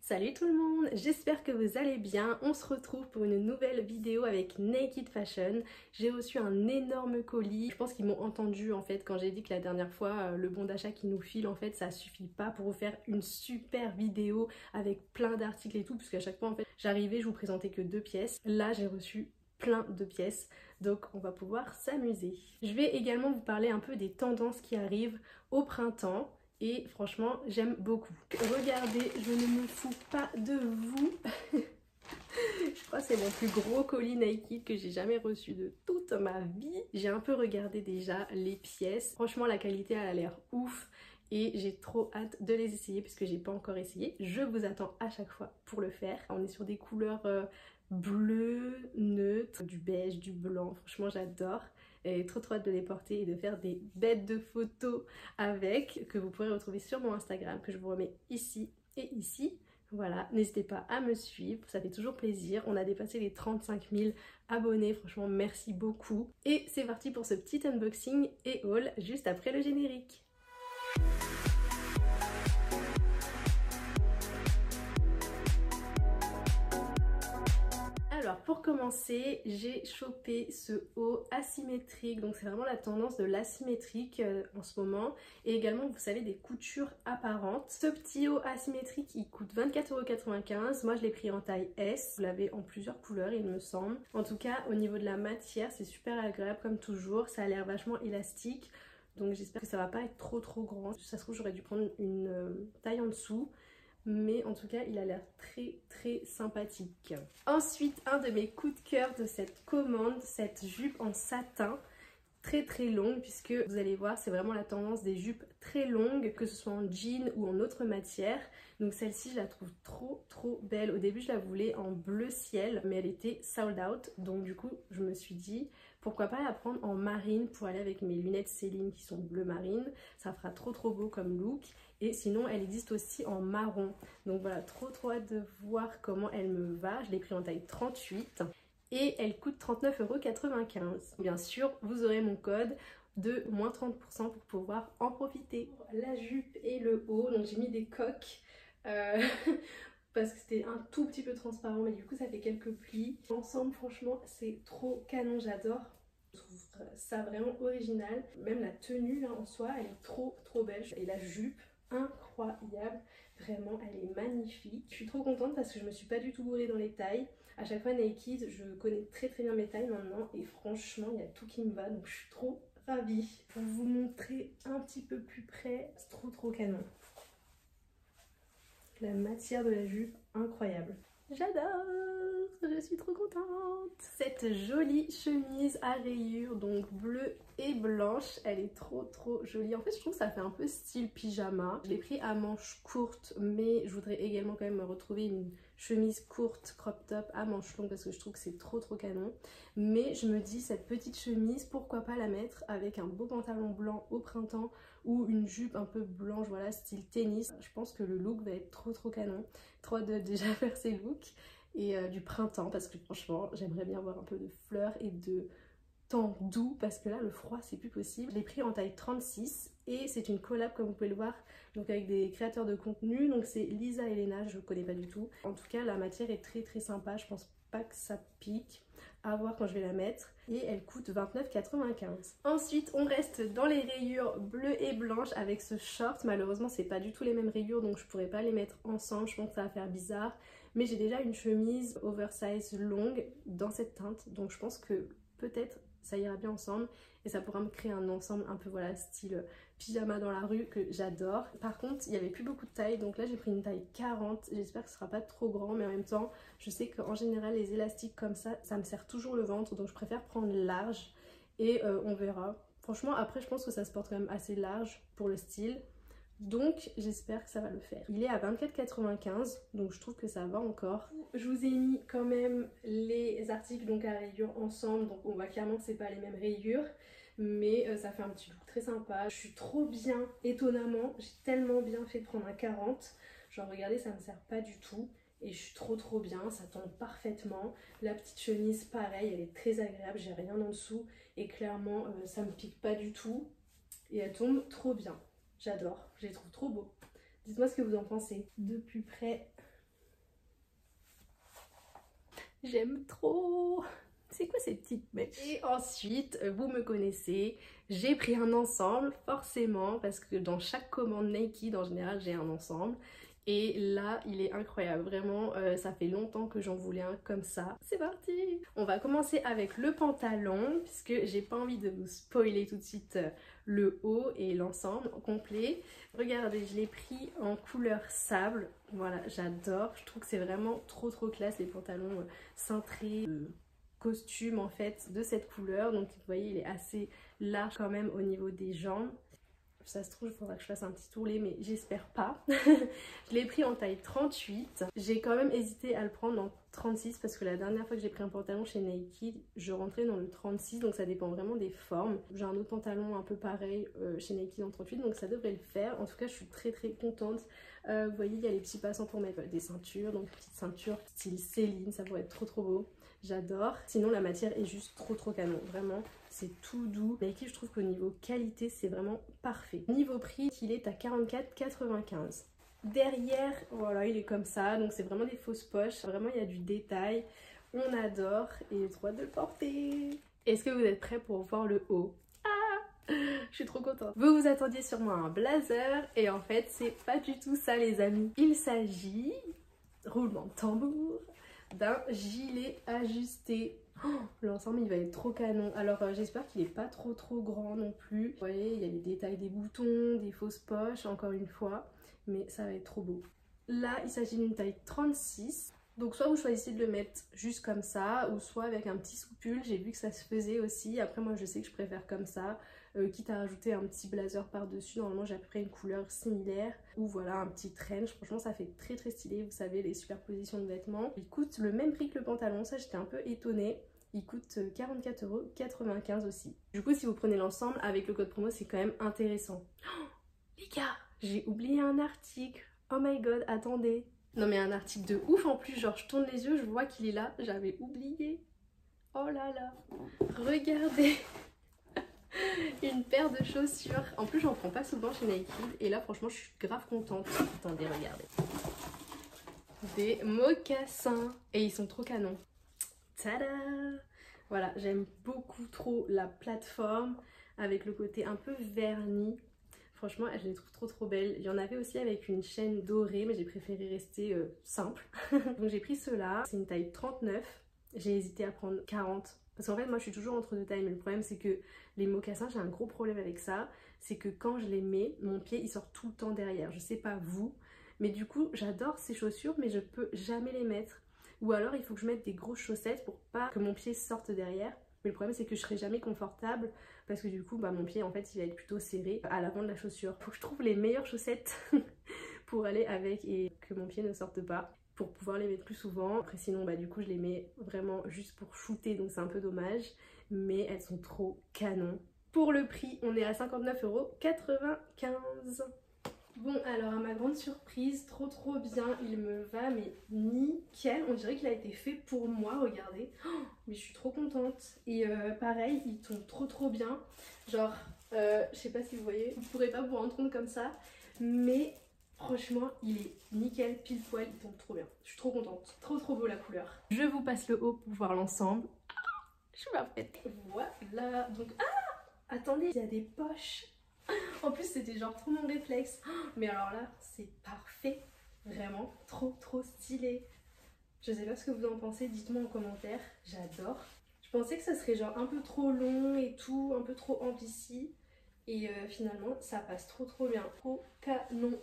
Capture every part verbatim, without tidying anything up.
Salut tout le monde, j'espère que vous allez bien. On se retrouve pour une nouvelle vidéo avec Naked Fashion. J'ai reçu un énorme colis. Je pense qu'ils m'ont entendu en fait quand j'ai dit que la dernière fois le bon d'achat qu'ils nous filent en fait ça suffit pas pour vous faire une super vidéo avec plein d'articles et tout, parce qu'à chaque fois en fait j'arrivais, je vous présentais que deux pièces. Là j'ai reçu plein de pièces, donc on va pouvoir s'amuser. Je vais également vous parler un peu des tendances qui arrivent au printemps. Et franchement, j'aime beaucoup. Regardez, je ne me fous pas de vous. Je crois que c'est mon plus gros colis Nike que j'ai jamais reçu de toute ma vie. J'ai un peu regardé déjà les pièces. Franchement, la qualité elle a l'air ouf. Et j'ai trop hâte de les essayer puisque j'ai pas encore essayé. Je vous attends à chaque fois pour le faire. On est sur des couleurs euh, bleues, neutres, du beige, du blanc. Franchement, j'adore. Et trop trop hâte de les porter et de faire des bêtes de photos avec, que vous pourrez retrouver sur mon Instagram, que je vous remets ici et ici. Voilà, n'hésitez pas à me suivre, ça fait toujours plaisir. On a dépassé les trente-cinq mille abonnés, franchement merci beaucoup. Et c'est parti pour ce petit unboxing et haul juste après le générique. Alors pour commencer, j'ai chopé ce haut asymétrique, donc c'est vraiment la tendance de l'asymétrique euh, en ce moment. Et également vous savez des coutures apparentes. Ce petit haut asymétrique il coûte vingt-quatre euros quatre-vingt-quinze, moi je l'ai pris en taille S. Vous l'avez en plusieurs couleurs il me semble. En tout cas au niveau de la matière c'est super agréable comme toujours, ça a l'air vachement élastique. Donc j'espère que ça va pas être trop trop grand. Ça se trouve j'aurais dû prendre une euh, taille en dessous. Mais en tout cas il a l'air très très sympathique. Ensuite un de mes coups de cœur de cette commande, cette jupe en satin très très longue, puisque vous allez voir c'est vraiment la tendance des jupes très longues, que ce soit en jean ou en autre matière. Donc celle-ci je la trouve trop trop belle. Au début je la voulais en bleu ciel mais elle était sold out, donc du coup je me suis dit pourquoi pas la prendre en marine pour aller avec mes lunettes Céline qui sont bleu marine, ça fera trop trop beau comme look. Et sinon elle existe aussi en marron, donc voilà, trop trop hâte de voir comment elle me va. Je l'ai pris en taille trente-huit et elle coûte trente-neuf euros quatre-vingt-quinze. Bien sûr vous aurez mon code de moins trente pour cent pour pouvoir en profiter. La jupe et le haut, donc j'ai mis des coques euh, parce que c'était un tout petit peu transparent, mais du coup ça fait quelques plis. Ensemble franchement c'est trop canon, j'adore. Je trouve ça vraiment original. Même la tenue là en soi elle est trop trop belle. Et la jupe incroyable, vraiment elle est magnifique. Je suis trop contente parce que je me suis pas du tout bourrée dans les tailles. À chaque fois Naked, je connais très très bien mes tailles maintenant et franchement il y a tout qui me va, donc je suis trop ravie. Pour vous montrer un petit peu plus près, c'est trop trop canon. La matière de la jupe incroyable. J'adore, je suis trop contente. Cette jolie chemise à rayures, donc bleue et blanche, elle est trop trop jolie. En fait je trouve que ça fait un peu style pyjama. Je l'ai pris à manches courtes, mais je voudrais également quand même me retrouver une chemise courte crop top à manches longues parce que je trouve que c'est trop trop canon. Mais je me dis cette petite chemise, pourquoi pas la mettre avec un beau pantalon blanc au printemps ou une jupe un peu blanche, voilà, style tennis. Je pense que le look va être trop trop canon. Trop de déjà faire ces looks et euh, du printemps parce que franchement j'aimerais bien avoir un peu de fleurs et de temps doux parce que là le froid c'est plus possible. Je l'ai pris en taille trente-six et c'est une collab comme vous pouvez le voir, donc avec des créateurs de contenu, donc c'est Lisa et Léna, je connais pas du tout. En tout cas la matière est très très sympa, je pense pas que ça pique, à voir quand je vais la mettre, et elle coûte vingt-neuf quatre-vingt-quinze. Ensuite on reste dans les rayures bleues et blanches avec ce short. Malheureusement c'est pas du tout les mêmes rayures donc je pourrais pas les mettre ensemble, je pense que ça va faire bizarre, mais j'ai déjà une chemise oversize longue dans cette teinte, donc je pense que peut-être ça ira bien ensemble et ça pourra me créer un ensemble un peu voilà style pyjama dans la rue que j'adore. Par contre il n'y avait plus beaucoup de taille, donc là j'ai pris une taille quarante, j'espère que ce sera pas trop grand, mais en même temps je sais qu'en général les élastiques comme ça ça me serre toujours le ventre, donc je préfère prendre large et euh, on verra. Franchement après je pense que ça se porte quand même assez large pour le style, donc j'espère que ça va le faire. Il est à vingt-quatre quatre-vingt-quinze, donc je trouve que ça va encore. Je vous ai mis quand même les articles donc à rayures ensemble, donc on voit clairement que c'est pas les mêmes rayures, mais euh, ça fait un petit look très sympa. Je suis trop bien, étonnamment, j'ai tellement bien fait de prendre un quarante. Genre regardez, ça me sert pas du tout et je suis trop trop bien, ça tombe parfaitement. La petite chemise pareil, elle est très agréable, j'ai rien en dessous et clairement euh, ça me pique pas du tout et elle tombe trop bien. J'adore, je les trouve trop beaux. Dites-moi ce que vous en pensez. De plus près, J'aime trop. C'est quoi ces petites mèches? Et ensuite, vous me connaissez, j'ai pris un ensemble, forcément, parce que dans chaque commande Nike, en général, j'ai un ensemble. Et là, il est incroyable, vraiment, euh, ça fait longtemps que j'en voulais un comme ça. C'est parti! On va commencer avec le pantalon, puisque j'ai pas envie de vous spoiler tout de suite euh, le haut et l'ensemble complet. Regardez, je l'ai pris en couleur sable, voilà, j'adore. Je trouve que c'est vraiment trop trop classe, les pantalons euh, cintrés, euh, costume en fait de cette couleur. Donc vous voyez, il est assez large quand même au niveau des jambes. Ça se trouve, il faudra que je fasse un petit tourlet, mais j'espère pas. Je l'ai pris en taille trente-huit. J'ai quand même hésité à le prendre en trente-six parce que la dernière fois que j'ai pris un pantalon chez Nike, je rentrais dans le trente-six, donc ça dépend vraiment des formes. J'ai un autre pantalon un peu pareil euh, chez Nike en trente-huit, donc ça devrait le faire. En tout cas, je suis très très contente. Euh, vous voyez, il y a les petits passants pour mettre des ceintures, donc petite ceinture style Céline, ça pourrait être trop trop beau. J'adore. Sinon, la matière est juste trop trop canon, vraiment. C'est tout doux. Nike, je trouve qu'au niveau qualité, c'est vraiment parfait. Niveau prix, il est à quarante-quatre quatre-vingt-quinze. Derrière, voilà, il est comme ça. Donc, c'est vraiment des fausses poches. Vraiment, il y a du détail. On adore. Et j'ai trop hâte de le porter. Est-ce que vous êtes prêts pour voir le haut? Ah, je suis trop contente. Vous vous attendiez sûrement à un blazer. Et en fait, c'est pas du tout ça, les amis. Il s'agit, roulement de tambour, d'un gilet ajusté. Oh, l'ensemble il va être trop canon. Alors euh, j'espère qu'il est pas trop trop grand non plus. Vous voyez, il y a les détails des boutons, des fausses poches encore une fois, mais ça va être trop beau. Là il s'agit d'une taille trente-six. Donc soit vous choisissez de le mettre juste comme ça, ou soit avec un petit sous-pull. J'ai vu que ça se faisait aussi. Après moi je sais que je préfère comme ça, euh, quitte à rajouter un petit blazer par dessus. Normalement j'ai à peu près une couleur similaire, ou voilà un petit trench. Franchement ça fait très très stylé, vous savez, les superpositions de vêtements. Il coûte le même prix que le pantalon, ça j'étais un peu étonnée. Il coûte quarante-quatre euros quatre-vingt-quinze aussi. Du coup si vous prenez l'ensemble avec le code promo, c'est quand même intéressant. Oh, les gars, j'ai oublié un article. Oh my god, attendez. Non mais un article de ouf en plus, genre je tourne les yeux, je vois qu'il est là, j'avais oublié. Oh là là, regardez. Une paire de chaussures. En plus j'en prends pas souvent chez Nike. Et là franchement je suis grave contente. Attendez, regardez. Des mocassins. Et ils sont trop canons. Tada! Voilà, j'aime beaucoup trop la plateforme avec le côté un peu verni. Franchement, je les trouve trop trop belles. Il y en avait aussi avec une chaîne dorée, mais j'ai préféré rester euh, simple. Donc j'ai pris ceux-là. C'est une taille trente-neuf. J'ai hésité à prendre quarante. Parce qu'en fait, moi je suis toujours entre deux tailles. Mais le problème, c'est que les mocassins, j'ai un gros problème avec ça. C'est que quand je les mets, mon pied il sort tout le temps derrière. Je sais pas vous. Mais du coup, j'adore ces chaussures, mais je peux jamais les mettre. Ou alors, il faut que je mette des grosses chaussettes pour pas que mon pied sorte derrière. Mais le problème, c'est que je serai jamais confortable. Parce que du coup, bah, mon pied, en fait, il va être plutôt serré à l'avant de la chaussure. Faut que je trouve les meilleures chaussettes pour aller avec et que mon pied ne sorte pas, pour pouvoir les mettre plus souvent. Après sinon, bah du coup, je les mets vraiment juste pour shooter, donc c'est un peu dommage. Mais elles sont trop canon. Pour le prix, on est à cinquante-neuf euros quatre-vingt-quinze. Bon, alors à ma grande surprise, trop trop bien, il me va mais nickel. On dirait qu'il a été fait pour moi, regardez. Oh, mais je suis trop contente. Et euh, pareil, il tombe trop trop bien. Genre, euh, je sais pas si vous voyez, vous pourrez pas vous rendre compte comme ça, mais franchement, il est nickel, pile poil, il tombe trop bien. Je suis trop contente. Trop trop beau la couleur. Je vous passe le haut pour voir l'ensemble. Ah, je suis parfaite. Voilà, donc... Ah, attendez, il y a des poches. En plus c'était genre trop mon réflexe. Mais alors là c'est parfait. Vraiment trop trop stylé. Je sais pas ce que vous en pensez, dites-moi en commentaire. J'adore. Je pensais que ça serait genre un peu trop long et tout, un peu trop amplici. Et euh, finalement ça passe trop trop bien. Trop canon.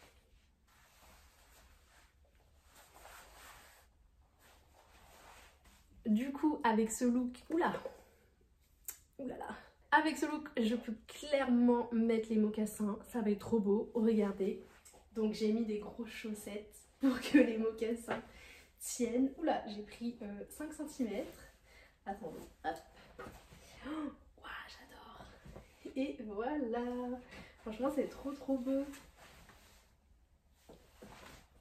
Du coup avec ce look... Oula. Oulala. Avec ce look, je peux clairement mettre les mocassins. Ça va être trop beau. Regardez. Donc j'ai mis des grosses chaussettes pour que les mocassins tiennent. Oula, j'ai pris euh, cinq centimètres. Attendez. Hop. Oh, wow, j'adore. Et voilà. Franchement, c'est trop trop beau.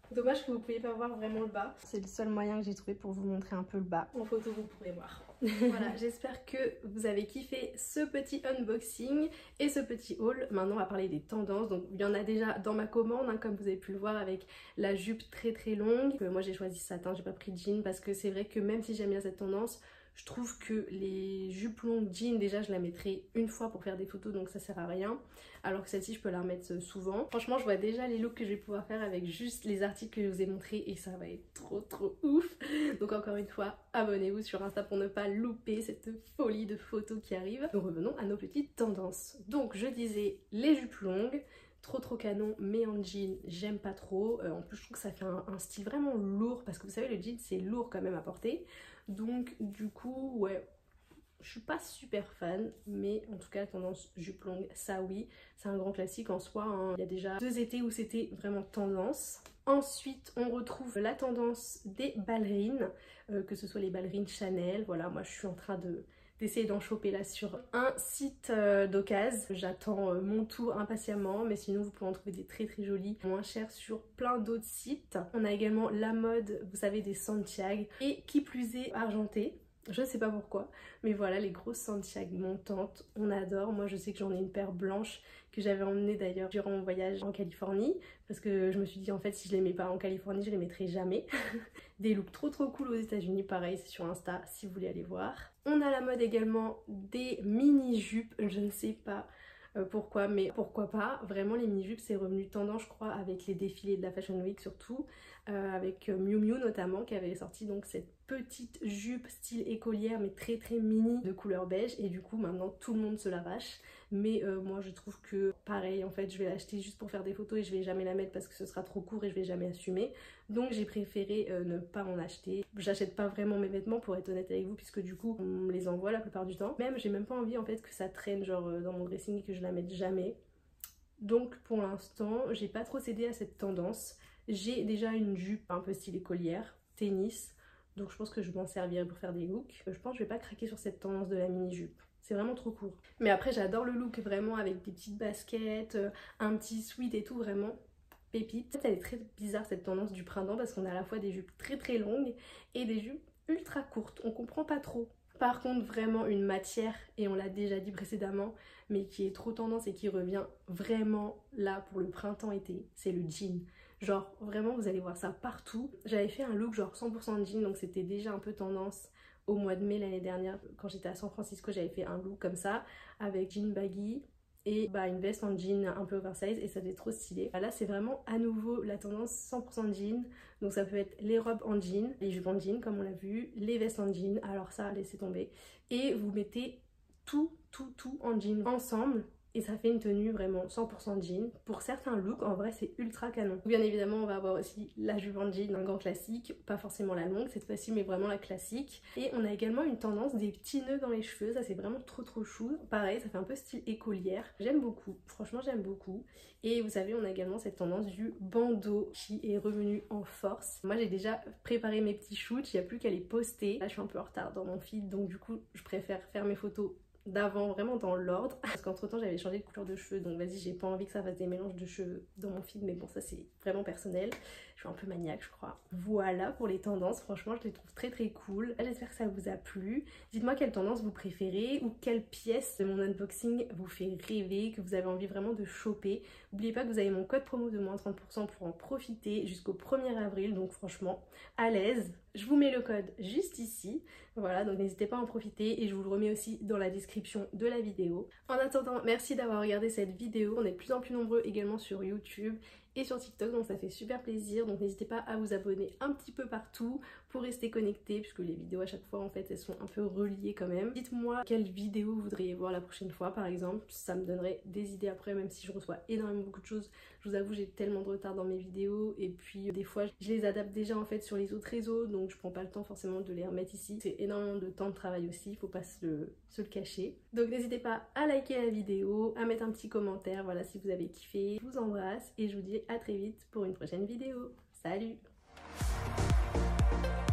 Dommage que vous ne pouvez pas voir vraiment le bas. C'est le seul moyen que j'ai trouvé pour vous montrer un peu le bas. En photo, vous pourrez voir. Voilà, j'espère que vous avez kiffé ce petit unboxing et ce petit haul. Maintenant, on va parler des tendances. Donc, il y en a déjà dans ma commande, hein, comme vous avez pu le voir, avec la jupe très très longue. Euh, moi, j'ai choisi satin, j'ai pas pris jean parce que c'est vrai que même si j'aime bien cette tendance, je trouve que les jupes longues jean, déjà je la mettrai une fois pour faire des photos, donc ça sert à rien. Alors que celle-ci je peux la remettre souvent. Franchement je vois déjà les looks que je vais pouvoir faire avec juste les articles que je vous ai montrés et ça va être trop trop ouf. Donc encore une fois, abonnez-vous sur Insta pour ne pas louper cette folie de photos qui arrive. Donc revenons à nos petites tendances. Donc je disais les jupes longues. Trop trop canon, mais en jean j'aime pas trop. Euh, en plus je trouve que ça fait un, un style vraiment lourd parce que vous savez le jean c'est lourd quand même à porter. Donc du coup ouais, je suis pas super fan, mais en tout cas la tendance jupe longue, ça oui, c'est un grand classique en soi, hein. Il y a déjà deux étés où c'était vraiment tendance. Ensuite on retrouve la tendance des ballerines, euh, que ce soit les ballerines Chanel. Voilà, moi je suis en train de d'essayer d'en choper là sur un site euh, d'occasion. J'attends euh, mon tour impatiemment, mais sinon vous pouvez en trouver des très très jolis, moins chers sur plein d'autres sites. On a également la mode, vous savez, des Santiago, et qui plus est argenté. Je sais pas pourquoi, mais voilà, les grosses Santiago montantes, on adore. Moi je sais que j'en ai une paire blanche que j'avais emmenée d'ailleurs durant mon voyage en Californie, parce que je me suis dit en fait si je les mets pas en Californie je les mettrai jamais. Des looks trop trop cool aux États-Unis, pareil c'est sur Insta si vous voulez aller voir. On a la mode également des mini jupes, je ne sais pas euh, pourquoi, mais pourquoi pas. Vraiment les mini jupes c'est revenu tendance je crois avec les défilés de la Fashion Week surtout, euh, avec Miu Miu notamment qui avait sorti donc cette petite jupe style écolière mais très très mini de couleur beige, et du coup maintenant tout le monde se l'arrache. Mais euh, moi je trouve que pareil en fait je vais l'acheter juste pour faire des photos et je vais jamais la mettre parce que ce sera trop court et je vais jamais assumer. Donc j'ai préféré euh, ne pas en acheter. J'achète pas vraiment mes vêtements pour être honnête avec vous, puisque du coup on me les envoie la plupart du temps. Même j'ai même pas envie en fait que ça traîne genre euh, dans mon dressing et que je la mette jamais. Donc pour l'instant j'ai pas trop cédé à cette tendance. J'ai déjà une jupe un peu style écolière, tennis. Donc je pense que je m'en servirai pour faire des looks. Je pense que je vais pas craquer sur cette tendance de la mini jupe. C'est vraiment trop court. Mais après j'adore le look vraiment avec des petites baskets, un petit sweat et tout, vraiment pépite. Elle est très bizarre cette tendance du printemps parce qu'on a à la fois des jupes très très longues et des jupes ultra courtes. On comprend pas trop. Par contre vraiment une matière, et on l'a déjà dit précédemment, mais qui est trop tendance et qui revient vraiment là pour le printemps-été, c'est le jean. Genre vraiment vous allez voir ça partout. J'avais fait un look genre cent pour cent jean, donc c'était déjà un peu tendance au mois de mai l'année dernière. Quand j'étais à San Francisco j'avais fait un look comme ça avec jean baggy et bah, une veste en jean un peu oversize et ça faisait trop stylé. Là c'est vraiment à nouveau la tendance cent pour cent jean, donc ça peut être les robes en jean, les jupes en jean comme on l'a vu, les vestes en jean, alors ça laissez tomber, et vous mettez tout tout tout en jean ensemble et ça fait une tenue vraiment cent pour cent jean. Pour certains looks en vrai c'est ultra canon. Bien évidemment on va avoir aussi la jupe en jean, un grand classique, pas forcément la longue cette fois-ci mais vraiment la classique. Et on a également une tendance des petits nœuds dans les cheveux, ça c'est vraiment trop trop chou. Pareil ça fait un peu style écolière, j'aime beaucoup, franchement j'aime beaucoup. Et vous savez on a également cette tendance du bandeau qui est revenu en force. Moi j'ai déjà préparé mes petits shoots, il n'y a plus qu'à les poster. Là je suis un peu en retard dans mon feed donc du coup je préfère faire mes photos d'avant vraiment dans l'ordre parce qu'entre temps j'avais changé de couleur de cheveux, donc vas-y j'ai pas envie que ça fasse des mélanges de cheveux dans mon feed, mais bon ça c'est vraiment personnel, je suis un peu maniaque je crois. Voilà pour les tendances, franchement je les trouve très très cool. J'espère que ça vous a plu. Dites-moi quelle tendance vous préférez ou quelle pièce de mon unboxing vous fait rêver, que vous avez envie vraiment de choper. N'oubliez pas que vous avez mon code promo de moins trente pour cent pour en profiter jusqu'au premier avril, donc franchement à l'aise. Je vous mets le code juste ici, voilà, donc n'hésitez pas à en profiter et je vous le remets aussi dans la description de la vidéo. En attendant, merci d'avoir regardé cette vidéo, on est de plus en plus nombreux également sur YouTube et sur TikTok, donc ça fait super plaisir, donc n'hésitez pas à vous abonner un petit peu partout pour rester connecté, puisque les vidéos à chaque fois en fait elles sont un peu reliées quand même. Dites-moi quelle vidéo vous voudriez voir la prochaine fois par exemple, ça me donnerait des idées après, même si je reçois énormément beaucoup de choses. Je vous avoue j'ai tellement de retard dans mes vidéos et puis des fois je les adapte déjà en fait sur les autres réseaux, donc je prends pas le temps forcément de les remettre ici. C'est énormément de temps de travail aussi, il faut pas se le, se le cacher. Donc n'hésitez pas à liker la vidéo, à mettre un petit commentaire, voilà, si vous avez kiffé. Je vous embrasse et je vous dis à très vite pour une prochaine vidéo. Salut!